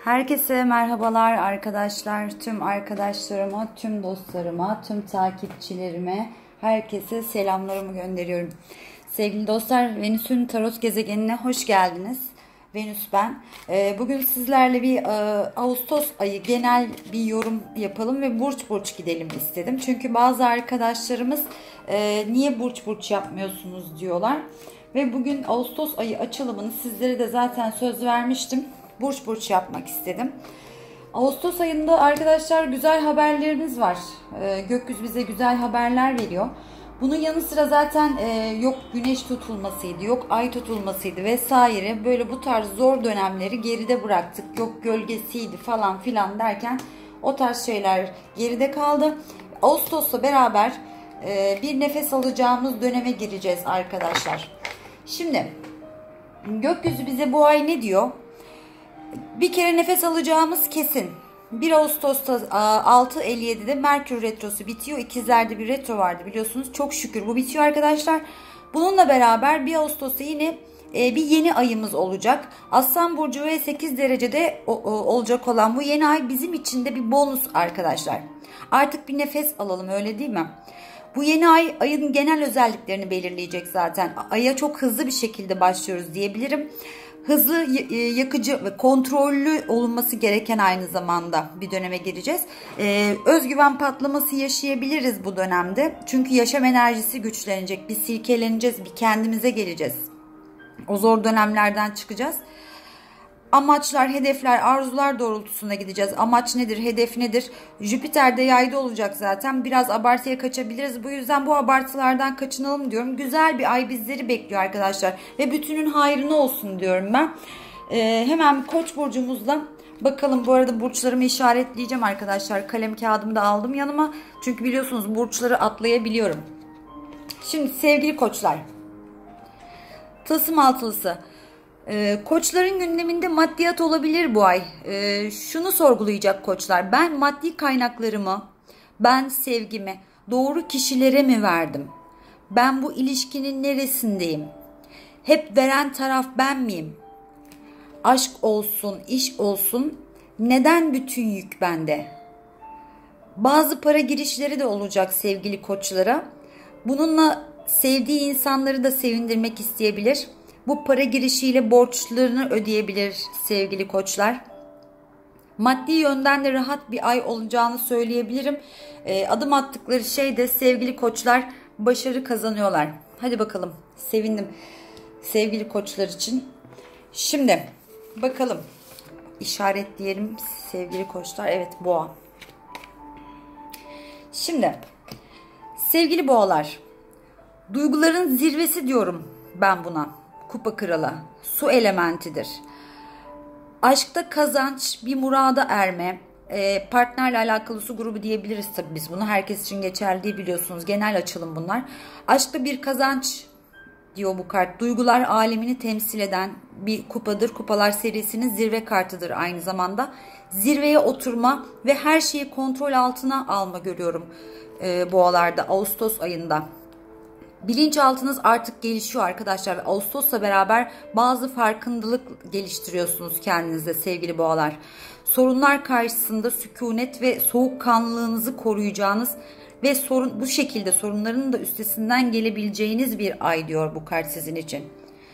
Herkese merhabalar arkadaşlar, tüm arkadaşlarıma, tüm dostlarıma, tüm takipçilerime, herkese selamlarımı gönderiyorum. Sevgili dostlar, Venüs'ün tarot gezegenine hoş geldiniz. Venüs ben. Bugün sizlerle bir Ağustos ayı genel bir yorum yapalım ve burç burç gidelim istedim. Çünkü bazı arkadaşlarımız niye burç burç yapmıyorsunuz diyorlar. Ve bugün Ağustos ayı açılımını sizlere de zaten söz vermiştim. Burç burç yapmak istedim. Ağustos ayında arkadaşlar güzel haberlerimiz var. Gökyüzü bize güzel haberler veriyor. Bunun yanı sıra zaten yok güneş tutulmasıydı, yok ay tutulmasıydı vesaire. Böyle bu tarz zor dönemleri geride bıraktık. Yok gölgesiydi falan filan derken o tarz şeyler geride kaldı. Ağustos'la beraber bir nefes alacağımız döneme gireceğiz arkadaşlar. Şimdi gökyüzü bize bu ay ne diyor? Bir kere nefes alacağımız kesin. 1 Ağustos'ta 6.57'de Merkür Retrosu bitiyor. İkizlerde bir retro vardı biliyorsunuz. Çok şükür bu bitiyor arkadaşlar. Bununla beraber 1 Ağustos'ta yine bir yeni ayımız olacak. Aslan Burcu ve 8 derecede olacak olan bu yeni ay bizim için de bir bonus arkadaşlar. Artık bir nefes alalım, öyle değil mi? Bu yeni ay ayın genel özelliklerini belirleyecek zaten. Aya çok hızlı bir şekilde başlıyoruz diyebilirim. Hızlı, yakıcı ve kontrollü olunması gereken aynı zamanda bir döneme gireceğiz. Özgüven patlaması yaşayabiliriz bu dönemde. Çünkü yaşam enerjisi güçlenecek. Bir silkeleneceğiz, bir kendimize geleceğiz. O zor dönemlerden çıkacağız. Amaçlar, hedefler, arzular doğrultusunda gideceğiz. Amaç nedir, hedef nedir? Jüpiter'de yayda olacak zaten. Biraz abartıya kaçabiliriz. Bu yüzden bu abartılardan kaçınalım diyorum. Güzel bir ay bizleri bekliyor arkadaşlar. Ve bütünün hayrına olsun diyorum ben. Hemen Koç burcumuzla bakalım. Bu arada burçlarımı işaretleyeceğim arkadaşlar. Kalem kağıdımı da aldım yanıma. Çünkü biliyorsunuz burçları atlayabiliyorum. Şimdi sevgili koçlar. Tılsım altılısı. Koçların gündeminde maddiyat olabilir bu ay. Şunu sorgulayacak koçlar. Ben maddi kaynaklarımı, ben sevgimi doğru kişilere mi verdim? Ben bu ilişkinin neresindeyim? Hep veren taraf ben miyim? Aşk olsun, iş olsun. Neden bütün yük bende? Bazı para girişleri de olacak sevgili koçlara. Bununla sevdiği insanları da sevindirmek isteyebilir. Bu para girişiyle borçlarını ödeyebilir sevgili koçlar. Maddi yönden de rahat bir ay olacağını söyleyebilirim. Adım attıkları şeyde sevgili koçlar başarı kazanıyorlar. Hadi bakalım, sevindim sevgili koçlar için. Şimdi bakalım, işaretleyelim sevgili koçlar. Evet, boğa. Şimdi sevgili boğalar, duyguların zirvesi diyorum ben buna. Kupa kralı, su elementidir. Aşkta kazanç, bir murada erme, partnerle alakalı su grubu diyebiliriz tabii biz bunu. Herkes için geçerli değil biliyorsunuz. Genel açılım bunlar. Aşkta bir kazanç diyor bu kart. Duygular alemini temsil eden bir kupadır. Kupalar serisinin zirve kartıdır aynı zamanda. Zirveye oturma ve her şeyi kontrol altına alma görüyorum boğalarda Ağustos ayında. Bilinçaltınız artık gelişiyor arkadaşlar ve Ağustos'la beraber bazı farkındalık geliştiriyorsunuz kendinizde sevgili boğalar. Sorunlar karşısında sükunet ve soğukkanlılığınızı koruyacağınız ve bu şekilde sorunların da üstesinden gelebileceğiniz bir ay diyor bu kart sizin için.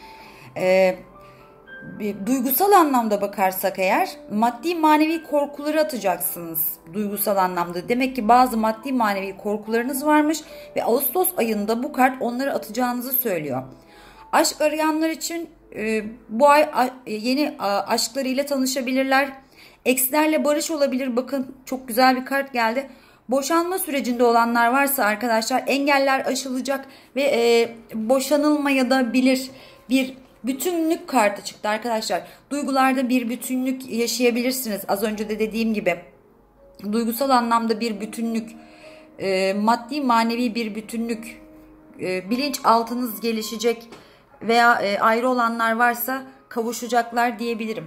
Duygusal anlamda bakarsak eğer maddi manevi korkuları atacaksınız duygusal anlamda. Demek ki bazı maddi manevi korkularınız varmış ve Ağustos ayında bu kart onları atacağınızı söylüyor. Aşk arayanlar için bu ay yeni aşklarıyla tanışabilirler. Ekslerle barış olabilir. Bakın çok güzel bir kart geldi. Boşanma sürecinde olanlar varsa arkadaşlar engeller aşılacak ve boşanılmaya da bilir. Bir bütünlük kartı çıktı arkadaşlar. Duygularda bir bütünlük yaşayabilirsiniz. Az önce de dediğim gibi duygusal anlamda bir bütünlük, maddi manevi bir bütünlük, bilinçaltınız gelişecek veya ayrı olanlar varsa kavuşacaklar diyebilirim.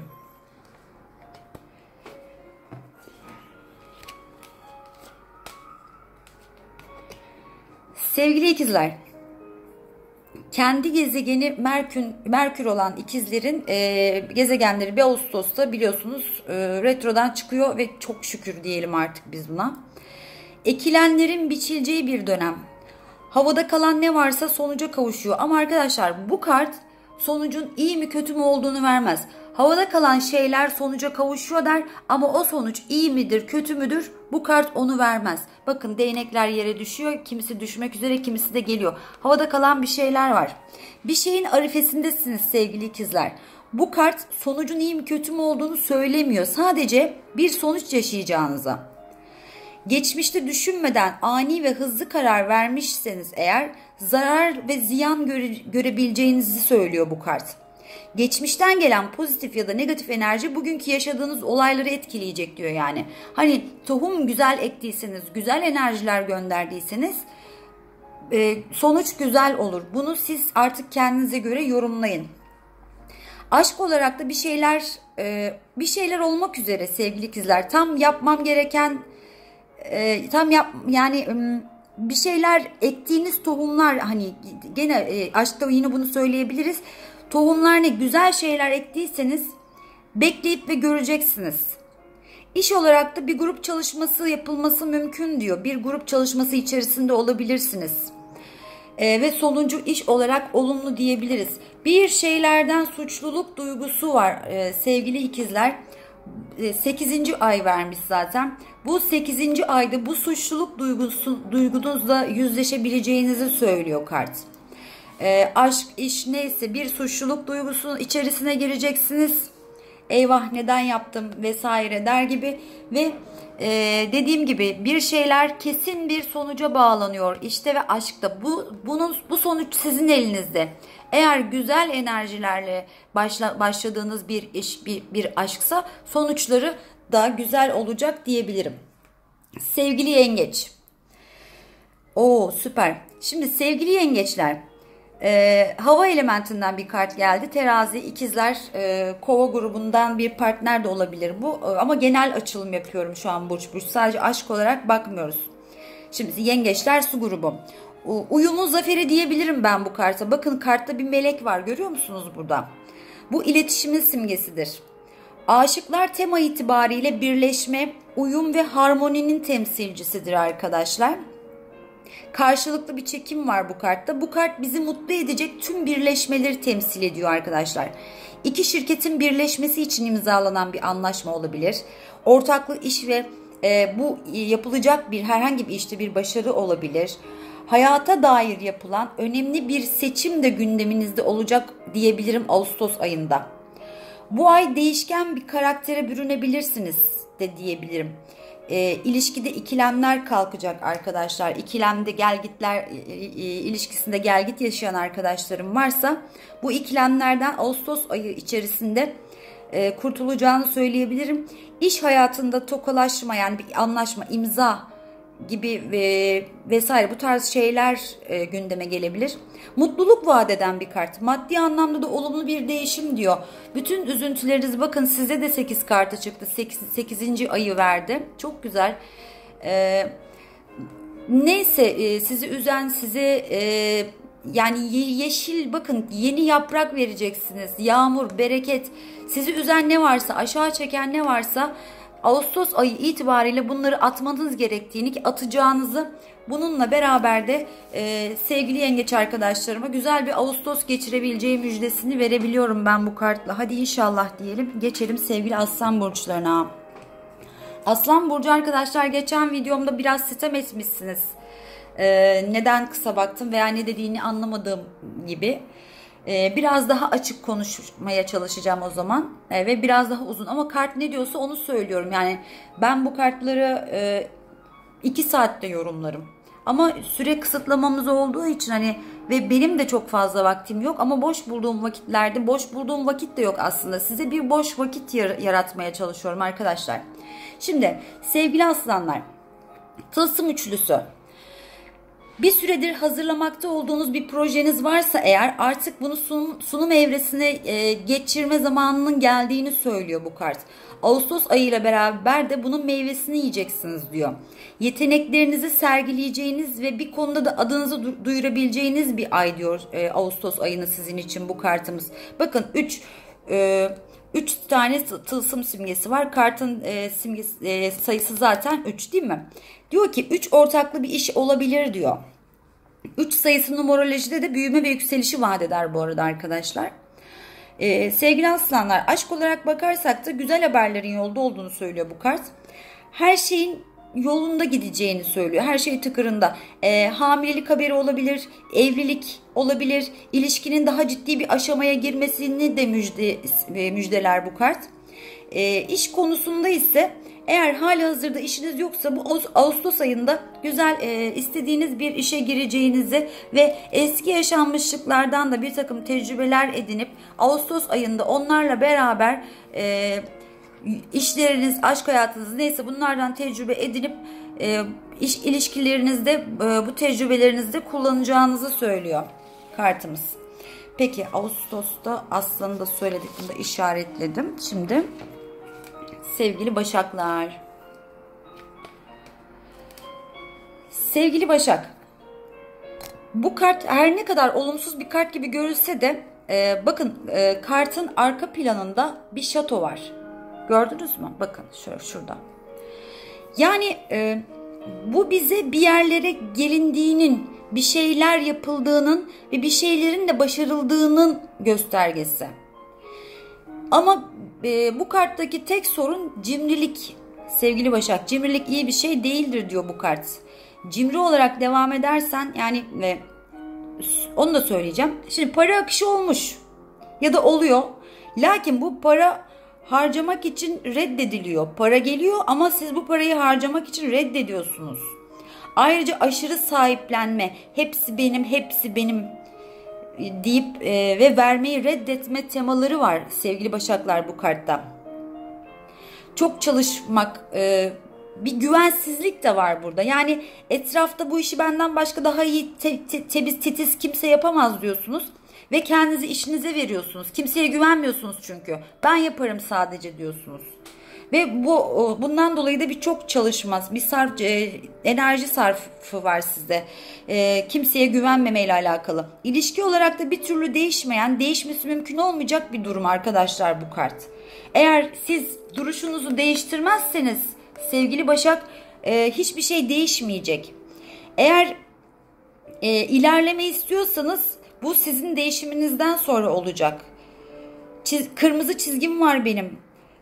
Sevgili ikizler, kendi gezegeni Merkür olan ikizlerin gezegenleri 1 Ağustos'ta biliyorsunuz retrodan çıkıyor ve çok şükür diyelim artık biz buna. Ekilenlerin biçileceği bir dönem. Havada kalan ne varsa sonuca kavuşuyor. Ama arkadaşlar bu kart sonucun iyi mi kötü mü olduğunu vermez. Havada kalan şeyler sonuca kavuşuyor der ama o sonuç iyi midir kötü müdür bu kart onu vermez. Bakın değnekler yere düşüyor, kimisi düşmek üzere, kimisi de geliyor. Havada kalan bir şeyler var. Bir şeyin arifesindesiniz sevgili ikizler. Bu kart sonucun iyi mi kötü mü olduğunu söylemiyor. Sadece bir sonuç yaşayacağınıza. Geçmişte düşünmeden ani ve hızlı karar vermişseniz eğer zarar ve ziyan görebileceğinizi söylüyor bu kart. Geçmişten gelen pozitif ya da negatif enerji bugünkü yaşadığınız olayları etkileyecek diyor yani. Hani tohum güzel ektiyseniz, güzel enerjiler gönderdiyseniz sonuç güzel olur. Bunu siz artık kendinize göre yorumlayın. Aşk olarak da bir şeyler olmak üzere sevgili ikizler. Tam yapmam gereken yani bir şeyler ektiğiniz tohumlar, hani gene aşkta yine bunu söyleyebiliriz. Tohumlar ne güzel şeyler ektiyseniz bekleyip ve göreceksiniz. İş olarak da bir grup çalışması yapılması mümkün diyor. Bir grup çalışması içerisinde olabilirsiniz. Ve sonuncu iş olarak olumlu diyebiliriz. Bir şeylerden suçluluk duygusu var sevgili ikizler. 8. ay vermiş zaten. Bu 8. ayda bu suçluluk duygunuzla yüzleşebileceğinizi söylüyor kart. Aşk, iş neyse bir suçluluk duygusunun içerisine gireceksiniz. Eyvah neden yaptım vesaire der gibi ve dediğim gibi bir şeyler kesin bir sonuca bağlanıyor işte ve aşkta bu sonuç sizin elinizde. Eğer güzel enerjilerle başladığınız bir iş bir aşksa sonuçları da güzel olacak diyebilirim. Sevgili yengeç. Oo süper. Şimdi sevgili yengeçler. Hava elementinden bir kart geldi. Terazi, ikizler, kova grubundan bir partner de olabilir bu. Ama genel açılım yapıyorum şu an burç. Sadece aşk olarak bakmıyoruz. Şimdi yengeçler su grubu. Uyumun zaferi diyebilirim ben bu karta. Bakın kartta bir melek var, görüyor musunuz burada? Bu iletişimin simgesidir. Aşıklar tema itibariyle birleşme, uyum ve harmoninin temsilcisidir arkadaşlar. Karşılıklı bir çekim var bu kartta. Bu kart bizi mutlu edecek tüm birleşmeleri temsil ediyor arkadaşlar. İki şirketin birleşmesi için imzalanan bir anlaşma olabilir. Ortaklı iş ve bu yapılacak herhangi bir işte bir başarı olabilir. Hayata dair yapılan önemli bir seçim de gündeminizde olacak diyebilirim Ağustos ayında. Bu ay değişken bir karaktere bürünebilirsiniz de diyebilirim. İlişkide ikilemler kalkacak arkadaşlar. İkilemde gelgitler ilişkisinde gelgit yaşayan arkadaşlarım varsa bu ikilemlerden Ağustos ayı içerisinde kurtulacağını söyleyebilirim. İş hayatında tokalaşma yani bir anlaşma, imza gibi vesaire bu tarz şeyler gündeme gelebilir. Mutluluk vaat eden bir kart. Maddi anlamda da olumlu bir değişim diyor. Bütün üzüntüleriniz bakın size de 8 kartı çıktı. 8. ayı verdi. Çok güzel. Neyse sizi üzen yani yeşil bakın yeni yaprak vereceksiniz. Yağmur, bereket. Sizi üzen ne varsa, aşağı çeken ne varsa Ağustos ayı itibariyle bunları atmanız gerektiğini, atacağınızı, bununla beraber de sevgili yengeç arkadaşlarıma güzel bir Ağustos geçirebileceği müjdesini verebiliyorum ben bu kartla. Hadi inşallah diyelim. Geçelim sevgili Aslan burçlarına. Aslan burcu arkadaşlar, geçen videomda biraz sitem etmişsiniz. Neden kısa baktım veya ne dediğini anlamadığım gibi. Biraz daha açık konuşmaya çalışacağım o zaman ve biraz daha uzun, ama kart ne diyorsa onu söylüyorum. Yani ben bu kartları 2 saatte yorumlarım ama süre kısıtlamamız olduğu için hani ve benim de çok fazla vaktim yok, ama boş bulduğum vakitlerde, boş bulduğum vakit de yok aslında, size bir boş vakit yaratmaya çalışıyorum arkadaşlar. Şimdi sevgili aslanlar, tılsım üçlüsü. Bir süredir hazırlamakta olduğunuz bir projeniz varsa eğer artık bunu sunum evresine geçirme zamanının geldiğini söylüyor bu kart. Ağustos ayıyla beraber de bunun meyvesini yiyeceksiniz diyor. Yeteneklerinizi sergileyeceğiniz ve bir konuda da adınızı duyurabileceğiniz bir ay diyor Ağustos ayını sizin için bu kartımız. Bakın 3 tane tılsım simgesi var. Kartın sayısı zaten 3 değil mi? Diyor ki 3 ortaklı bir iş olabilir diyor. 3 sayısı numerolojide de büyüme ve yükselişi vaat eder bu arada arkadaşlar. Sevgili aslanlar, aşk olarak bakarsak da güzel haberlerin yolda olduğunu söylüyor bu kart. Her şeyin yolunda gideceğini söylüyor. Her şey tıkırında. Hamilelik haberi olabilir, evlilik olabilir, ilişkinin daha ciddi bir aşamaya girmesini de müjdeler bu kart. İş konusunda ise eğer halihazırda işiniz yoksa bu Ağustos ayında güzel istediğiniz bir işe gireceğinizi ve eski yaşanmışlıklardan da bir takım tecrübeler edinip Ağustos ayında onlarla beraber işleriniz, aşk hayatınız neyse bunlardan tecrübe edinip iş ilişkilerinizde bu tecrübelerinizde kullanacağınızı söylüyor kartımız. Peki Ağustos'ta aslanı da söyledik, bunu da işaretledim. Şimdi sevgili Başaklar. Sevgili Başak. Bu kart her ne kadar olumsuz bir kart gibi görülse de bakın kartın arka planında bir şato var. Gördünüz mü? Bakın şurada. Yani bu bize bir yerlere gelindiğinin, bir şeyler yapıldığının ve bir şeylerin de başarıldığının göstergesi. Ama bu karttaki tek sorun cimrilik. Sevgili Başak, cimrilik iyi bir şey değildir diyor bu kart. Cimri olarak devam edersen yani onu da söyleyeceğim. Şimdi para akışı olmuş ya da oluyor. Lakin bu para harcamak için reddediliyor. Para geliyor ama siz bu parayı harcamak için reddediyorsunuz. Ayrıca aşırı sahiplenme, hepsi benim, hepsi benim deyip ve vermeyi reddetme temaları var sevgili Başaklar bu kartta. Çok çalışmak, bir güvensizlik de var burada. Yani etrafta bu işi benden başka daha iyi titiz kimse yapamaz diyorsunuz. Ve kendinizi işinize veriyorsunuz. Kimseye güvenmiyorsunuz çünkü. Ben yaparım sadece diyorsunuz. Ve bundan dolayı da birçok çalışmaz, bir enerji sarfı var sizde. Kimseye güvenmemeyle alakalı. İlişki olarak da bir türlü değişmeyen, değişmesi mümkün olmayacak bir durum arkadaşlar bu kart. Eğer siz duruşunuzu değiştirmezseniz sevgili Başak hiçbir şey değişmeyecek. Eğer ilerleme istiyorsanız bu sizin değişiminizden sonra olacak. Kırmızı çizgim var benim.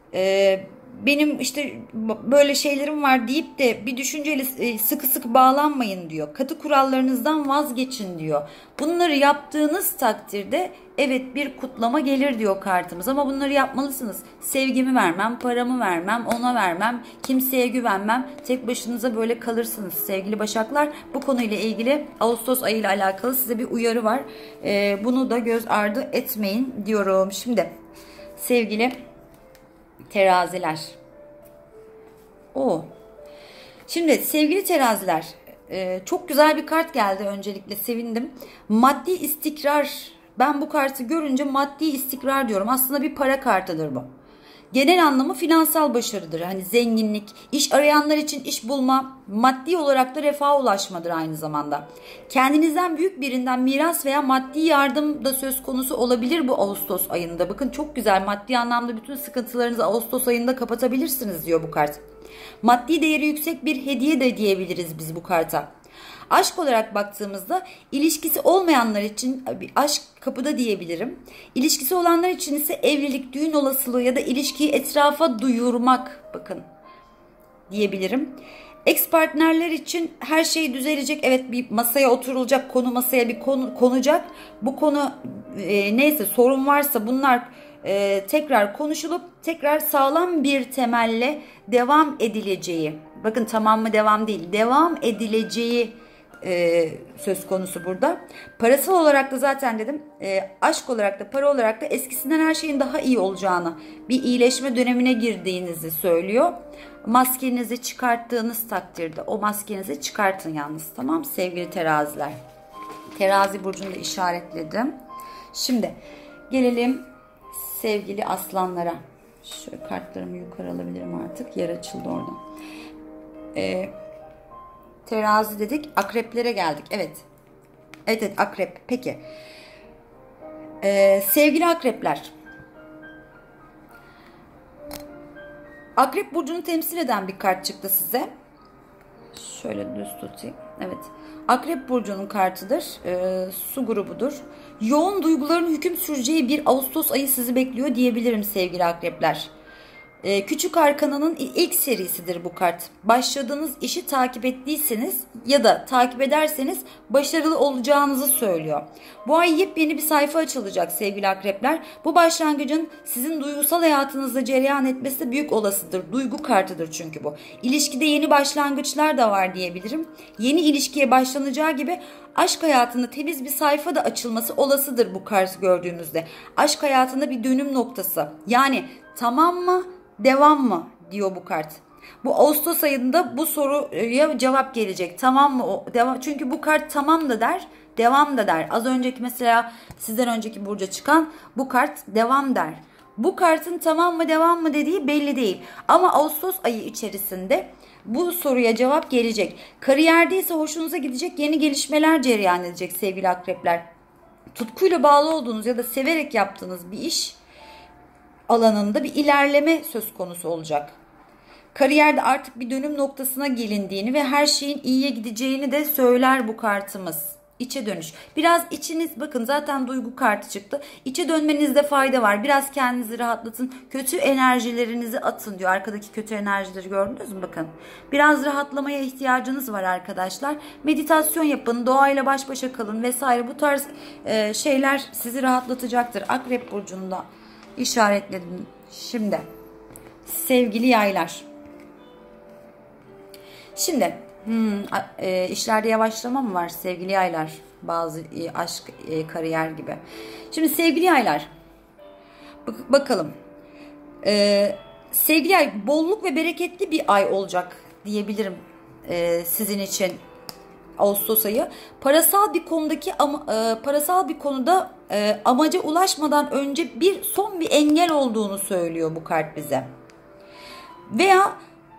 Benim işte böyle şeylerim var deyip de bir düşünceyle sıkı sıkı bağlanmayın diyor. Katı kurallarınızdan vazgeçin diyor. Bunları yaptığınız takdirde evet bir kutlama gelir diyor kartımız ama bunları yapmalısınız. Sevgimi vermem, paramı vermem, ona vermem, kimseye güvenmem. Tek başınıza böyle kalırsınız sevgili Başaklar. Bu konuyla ilgili Ağustos ayı ile alakalı size bir uyarı var. Bunu da göz ardı etmeyin diyorum. Şimdi sevgili teraziler. Şimdi sevgili teraziler, çok güzel bir kart geldi, öncelikle sevindim. Maddi istikrar. Ben bu kartı görünce maddi istikrar diyorum. Aslında bir para kartıdır bu. Genel anlamı finansal başarıdır. Hani zenginlik, iş arayanlar için iş bulma, maddi olarak da refaha ulaşmadır aynı zamanda. Kendinizden büyük birinden miras veya maddi yardım da söz konusu olabilir bu Ağustos ayında. Bakın çok güzel, maddi anlamda bütün sıkıntılarınızı Ağustos ayında kapatabilirsiniz diyor bu kart. Maddi değeri yüksek bir hediye de diyebiliriz biz bu karta. Aşk olarak baktığımızda ilişkisi olmayanlar için bir aşk kapıda diyebilirim. İlişkisi olanlar için ise evlilik, düğün olasılığı ya da ilişkiyi etrafa duyurmak bakın diyebilirim. Ex partnerler için her şey düzelecek. Evet, bir masaya oturulacak, konu masaya bir konu konacak. Bu konu neyse sorun varsa bunlar tekrar konuşulup tekrar sağlam bir temelle devam edileceği. Bakın tamam mı devam değil, devam edileceği söz konusu burada. Parasal olarak da zaten dedim, aşk olarak da para olarak da eskisinden her şeyin daha iyi olacağını, bir iyileşme dönemine girdiğinizi söylüyor. Maskenizi çıkarttığınız takdirde, o maskenizi çıkartın yalnız, tamam sevgili teraziler. Terazi burcunu da işaretledim. Şimdi gelelim sevgili aslanlara. Şöyle kartlarımı yukarı alabilirim artık. Yer açıldı orada. Terazi dedik. Akreplere geldik. Evet. Evet, akrep. Peki. Sevgili akrepler. Akrep burcunu temsil eden bir kart çıktı size. Şöyle düz tutayım. Evet. Akrep burcunun kartıdır. Su grubudur. Yoğun duyguların hüküm süreceği bir Ağustos ayı sizi bekliyor diyebilirim sevgili akrepler. Küçük Arkana'nın ilk serisidir bu kart. Başladığınız işi takip ettiyseniz ya da takip ederseniz başarılı olacağınızı söylüyor. Bu ay yepyeni bir sayfa açılacak sevgili akrepler. Bu başlangıcın sizin duygusal hayatınızda cereyan etmesi de büyük olasıdır. Duygu kartıdır çünkü bu. İlişkide yeni başlangıçlar da var diyebilirim. Yeni ilişkiye başlanacağı gibi aşk hayatında temiz bir sayfa da açılması olasıdır bu kartı gördüğümüzde. Aşk hayatında bir dönüm noktası. Yani tamam mı? Devam mı diyor bu kart. Bu Ağustos ayında bu soruya cevap gelecek. Tamam mı? Devam. Çünkü bu kart tamam da der, devam da der. Az önceki mesela sizden önceki burca çıkan bu kart devam der. Bu kartın tamam mı devam mı dediği belli değil. Ama Ağustos ayı içerisinde bu soruya cevap gelecek. Kariyerde ise hoşunuza gidecek yeni gelişmeler cereyan edecek sevgili akrepler. Tutkuyla bağlı olduğunuz ya da severek yaptığınız bir iş alanında bir ilerleme söz konusu olacak. Kariyerde artık bir dönüm noktasına gelindiğini ve her şeyin iyiye gideceğini de söyler bu kartımız. İçe dönüş. Biraz içiniz, bakın zaten duygu kartı çıktı. İçe dönmenizde fayda var. Biraz kendinizi rahatlatın. Kötü enerjilerinizi atın diyor. Arkadaki kötü enerjileri gördünüz mü? Bakın. Biraz rahatlamaya ihtiyacınız var arkadaşlar. Meditasyon yapın. Doğayla baş başa kalın vesaire. Bu tarz şeyler sizi rahatlatacaktır. Akrep burcunda işaretledim. Şimdi sevgili yaylar. Şimdi işlerde yavaşlama mı var sevgili yaylar? Bazı aşk, kariyer gibi. Şimdi sevgili yaylar, bakalım. Sevgili yay, bolluk ve bereketli bir ay olacak diyebilirim sizin için. Ağustos ayı parasal bir konuda amaca ulaşmadan önce son bir engel olduğunu söylüyor bu kart bize. Veya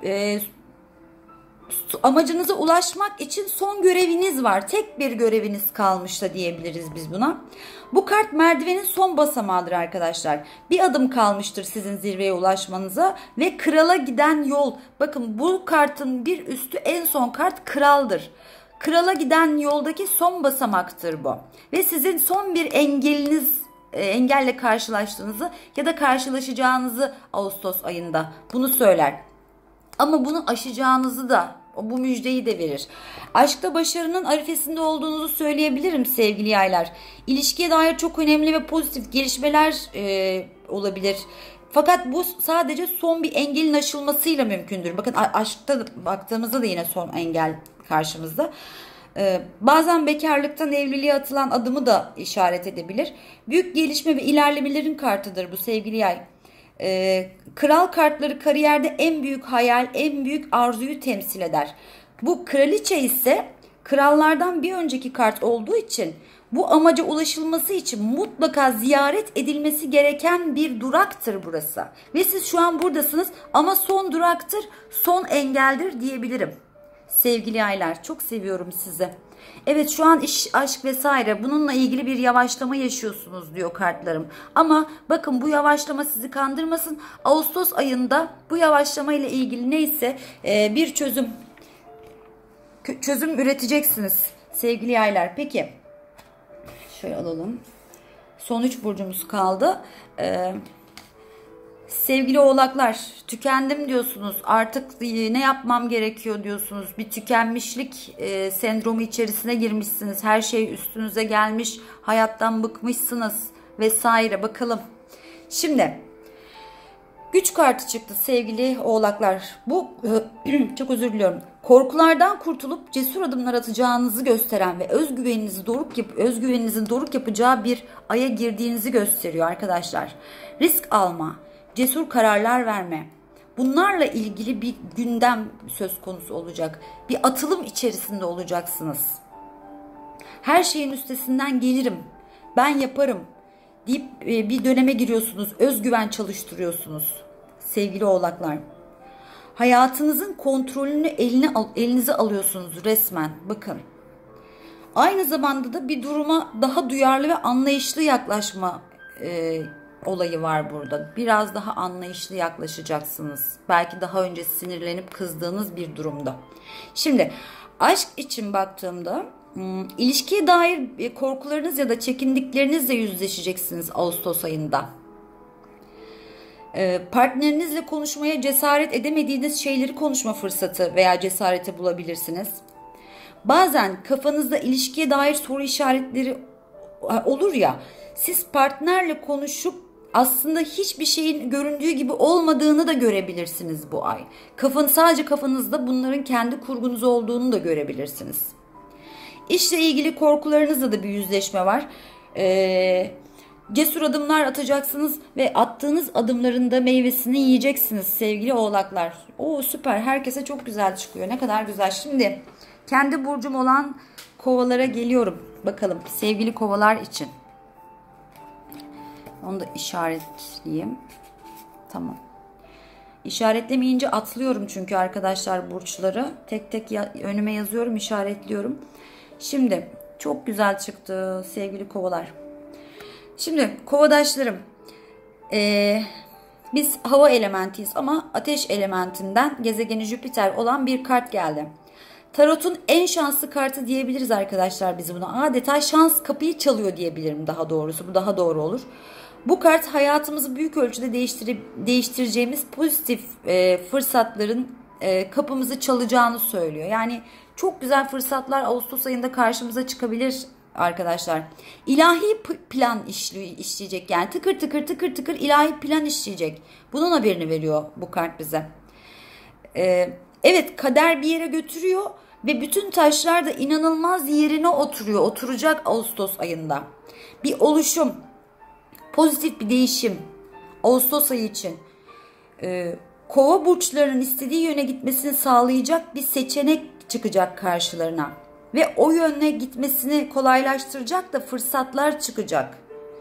amacınıza ulaşmak için son göreviniz var. Tek bir göreviniz kalmış da diyebiliriz biz buna. Bu kart merdivenin son basamağıdır arkadaşlar. Bir adım kalmıştır sizin zirveye ulaşmanıza ve krala giden yol. Bakın bu kartın bir üstü en son kart kraldır. Krala giden yoldaki son basamaktır bu. Ve sizin son bir engelle karşılaştığınızı ya da karşılaşacağınızı Ağustos ayında bunu söyler. Ama bunu aşacağınızı da, bu müjdeyi de verir. Aşkta başarının arifesinde olduğunuzu söyleyebilirim sevgili yaylar. İlişkiye dair çok önemli ve pozitif gelişmeler olabilir. Fakat bu sadece son bir engelin aşılmasıyla mümkündür. Bakın aşkta baktığımızda da yine son engel karşımızda. Bazen bekarlıktan evliliğe atılan adımı da işaret edebilir. Büyük gelişme ve ilerlemelerin kartıdır bu sevgili yay. Kral kartları kariyerde en büyük hayal, en büyük arzuyu temsil eder. Bu kraliçe ise krallardan bir önceki kart olduğu için bu amaca ulaşılması için mutlaka ziyaret edilmesi gereken bir duraktır burası. Ve siz şu an buradasınız ama son duraktır, son engeldir diyebilirim. Sevgili yaylar, çok seviyorum sizi. Evet, şu an iş, aşk vesaire bununla ilgili bir yavaşlama yaşıyorsunuz diyor kartlarım. Ama bakın bu yavaşlama sizi kandırmasın. Ağustos ayında bu yavaşlama ile ilgili neyse bir çözüm üreteceksiniz sevgili yaylar. Peki şöyle alalım. Son 3 burcumuz kaldı. Sevgili oğlaklar, tükendim diyorsunuz. Artık ne yapmam gerekiyor diyorsunuz. Bir tükenmişlik sendromu içerisine girmişsiniz. Her şey üstünüze gelmiş. Hayattan bıkmışsınız vesaire. Bakalım. Şimdi güç kartı çıktı sevgili oğlaklar. Bu çok özür diliyorum. Korkulardan kurtulup cesur adımlar atacağınızı gösteren ve özgüveninizin doruk yapacağı bir aya girdiğinizi gösteriyor arkadaşlar. Risk alma, cesur kararlar verme. Bunlarla ilgili bir gündem söz konusu olacak. Bir atılım içerisinde olacaksınız. Her şeyin üstesinden gelirim, ben yaparım deyip bir döneme giriyorsunuz. Özgüven çalıştırıyorsunuz sevgili oğlaklar. Hayatınızın kontrolünü elinize alıyorsunuz resmen. Bakın. Aynı zamanda da bir duruma daha duyarlı ve anlayışlı yaklaşma olayı var burada. Biraz daha anlayışlı yaklaşacaksınız. Belki daha önce sinirlenip kızdığınız bir durumda. Şimdi aşk için baktığımda ilişkiye dair korkularınız ya da çekindiklerinizle yüzleşeceksiniz Ağustos ayında. Partnerinizle konuşmaya cesaret edemediğiniz şeyleri konuşma fırsatı veya cesareti bulabilirsiniz. Bazen kafanızda ilişkiye dair soru işaretleri olur ya, siz partnerle konuşup aslında hiçbir şeyin göründüğü gibi olmadığını da görebilirsiniz bu ay. Sadece kafanızda bunların kendi kurgunuz olduğunu da görebilirsiniz. İşle ilgili korkularınızla da bir yüzleşme var. Cesur adımlar atacaksınız ve attığınız adımların da meyvesini yiyeceksiniz sevgili oğlaklar. Oo süper, herkese çok güzel çıkıyor. Ne kadar güzel. Şimdi kendi burcum olan kovalara geliyorum. Bakalım sevgili kovalar için. Onu da işaretleyeyim. Tamam. İşaretlemeyince atlıyorum çünkü arkadaşlar burçları. Tek tek önüme yazıyorum, işaretliyorum. Şimdi çok güzel çıktı sevgili kovalar. Şimdi kovadaşlarım, biz hava elementiyiz ama ateş elementinden gezegeni Jüpiter olan bir kart geldi. Tarot'un en şanslı kartı diyebiliriz arkadaşlar biz buna. Adeta şans kapıyı çalıyor diyebilirim daha doğrusu. Bu daha doğru olur. Bu kart hayatımızı büyük ölçüde değiştireceğimiz pozitif fırsatların kapımızı çalacağını söylüyor. Yani çok güzel fırsatlar Ağustos ayında karşımıza çıkabilir arkadaşlar. İlahi plan işleyecek, yani tıkır tıkır tıkır tıkır ilahi plan işleyecek. Bunun haberini veriyor bu kart bize. Evet, kader bir yere götürüyor ve bütün taşlar da inanılmaz yerine oturacak Ağustos ayında. Bir oluşum, pozitif bir değişim Ağustos ayı için. Kova burçlarının istediği yöne gitmesini sağlayacak bir seçenek çıkacak karşılarına. Ve o yöne gitmesini kolaylaştıracak da fırsatlar çıkacak.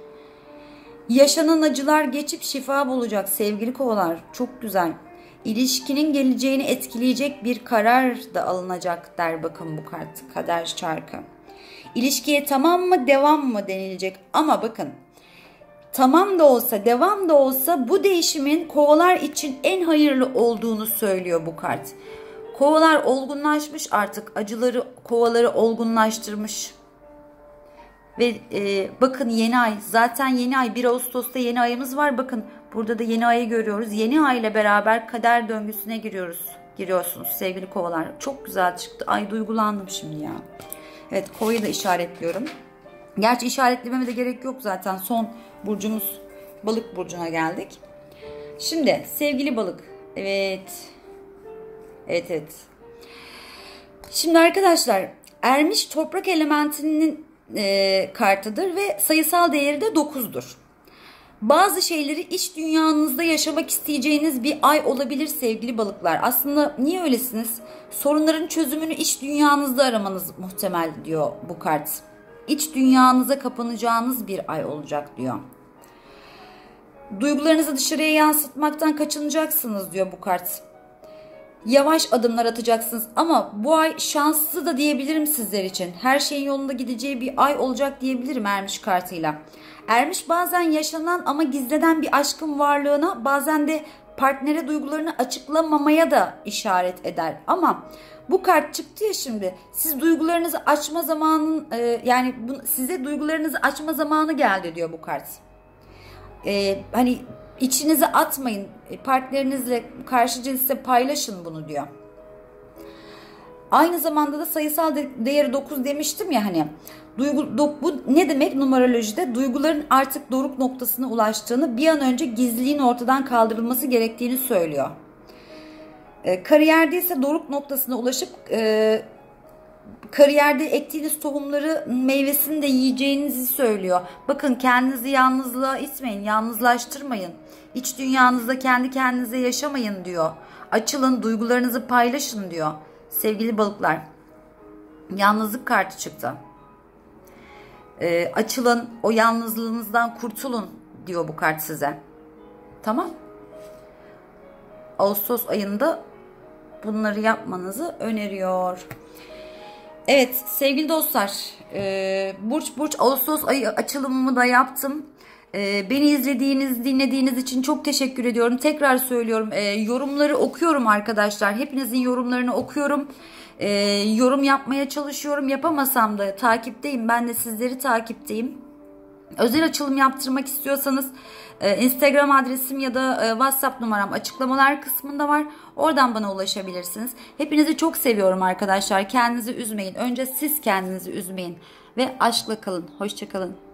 Yaşanan acılar geçip şifa bulacak sevgili kovalar. Çok güzel. İlişkinin geleceğini etkileyecek bir karar da alınacak der bakın bu kart. Kader çarkı. İlişkiye tamam mı devam mı denilecek. Ama bakın, tamam da olsa devam da olsa bu değişimin kovalar için en hayırlı olduğunu söylüyor bu kart. Kovalar olgunlaşmış artık. Acıları kovaları olgunlaştırmış. Ve bakın yeni ay. Zaten yeni ay. 1 Ağustos'ta yeni ayımız var. Bakın burada da yeni ayı görüyoruz. Yeni ay ile beraber kader döngüsüne giriyorsunuz sevgili kovalar. Çok güzel çıktı. Ay duygulandım şimdi ya. Evet, kovayı da işaretliyorum. Gerçi işaretlememe de gerek yok zaten. Son burcumuz balık burcuna geldik. Şimdi sevgili balık. Evet. Evet. Şimdi arkadaşlar, ermiş toprak elementinin kartıdır ve sayısal değeri de 9'dur. Bazı şeyleri iç dünyanızda yaşamak isteyeceğiniz bir ay olabilir sevgili balıklar. Aslında niye öylesiniz? Sorunların çözümünü iç dünyanızda aramanız muhtemel diyor bu kart. İç dünyanıza kapanacağınız bir ay olacak diyor. Duygularınızı dışarıya yansıtmaktan kaçınacaksınız diyor bu kart. Yavaş adımlar atacaksınız ama bu ay şanslı da diyebilirim sizler için. Her şeyin yolunda gideceği bir ay olacak diyebilirim Ermiş kartıyla. Ermiş bazen yaşanan ama gizlenen bir aşkın varlığına, bazen de partnere duygularını açıklamamaya da işaret eder. Ama bu kart çıktı ya şimdi. Siz duygularınızı açma size duygularınızı açma zamanı geldi diyor bu kart. Hani içinize atmayın. Partnerinizle, karşı cinsle paylaşın bunu diyor. Aynı zamanda da sayısal değeri 9 demiştim ya hani. Bu ne demek numerolojide? Duyguların artık doruk noktasına ulaştığını, bir an önce gizliliğin ortadan kaldırılması gerektiğini söylüyor. Kariyerde ise doruk noktasına ulaşıp kariyerde ektiğiniz tohumları meyvesini de yiyeceğinizi söylüyor. Bakın, kendinizi yalnızlığa itmeyin, yalnızlaştırmayın. İç dünyanızda kendi kendinize yaşamayın diyor. Açılın, duygularınızı paylaşın diyor. Sevgili balıklar, yalnızlık kartı çıktı. Açılın, o yalnızlığınızdan kurtulun diyor bu kart size. Tamam. Ağustos ayında bunları yapmanızı öneriyor. Evet sevgili dostlar, burç Ağustos ayı açılımımı da yaptım. Beni izlediğiniz, dinlediğiniz için çok teşekkür ediyorum. Tekrar söylüyorum, yorumları okuyorum arkadaşlar. Hepinizin yorumlarını okuyorum. Yorum yapmaya çalışıyorum. Yapamasam da takipteyim. Ben de sizleri takipteyim. Özel açılım yaptırmak istiyorsanız Instagram adresim ya da WhatsApp numaram açıklamalar kısmında var. Oradan bana ulaşabilirsiniz. Hepinizi çok seviyorum arkadaşlar. Kendinizi üzmeyin. Önce siz kendinizi üzmeyin. Ve aşkla kalın. Hoşça kalın.